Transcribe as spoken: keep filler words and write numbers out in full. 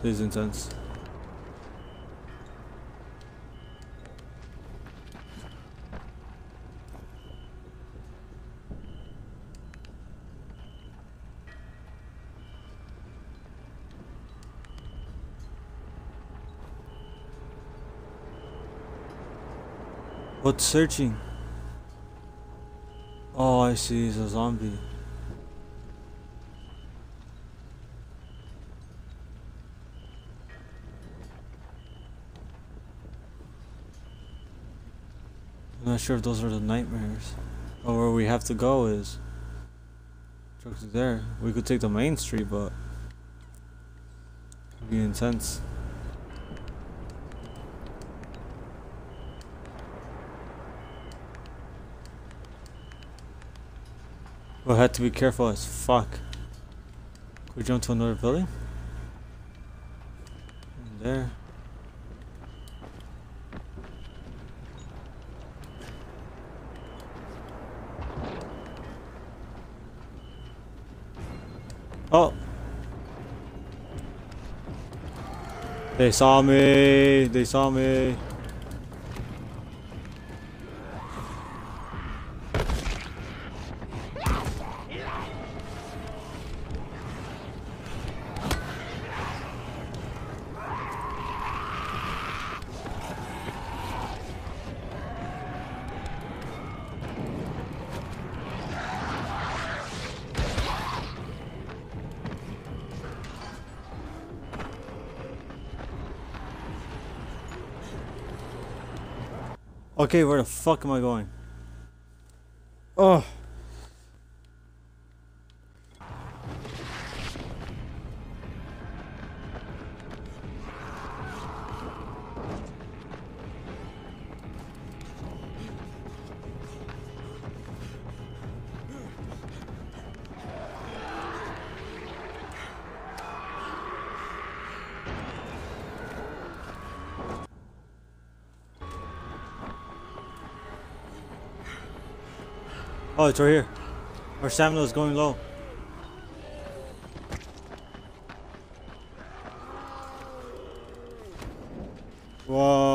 This is intense. What's searching? Oh, I see. It's a zombie. I'm not sure if those are the nightmares. Or where we have to go is. Trucks is there. We could take the main street, but it'd be intense. We'll have to be careful as fuck. Could we jump to another building? In there. Oh! They saw me! They saw me! Okay, where the fuck am I going? Oh. Oh, it's right here. Our stamina is going low. Whoa.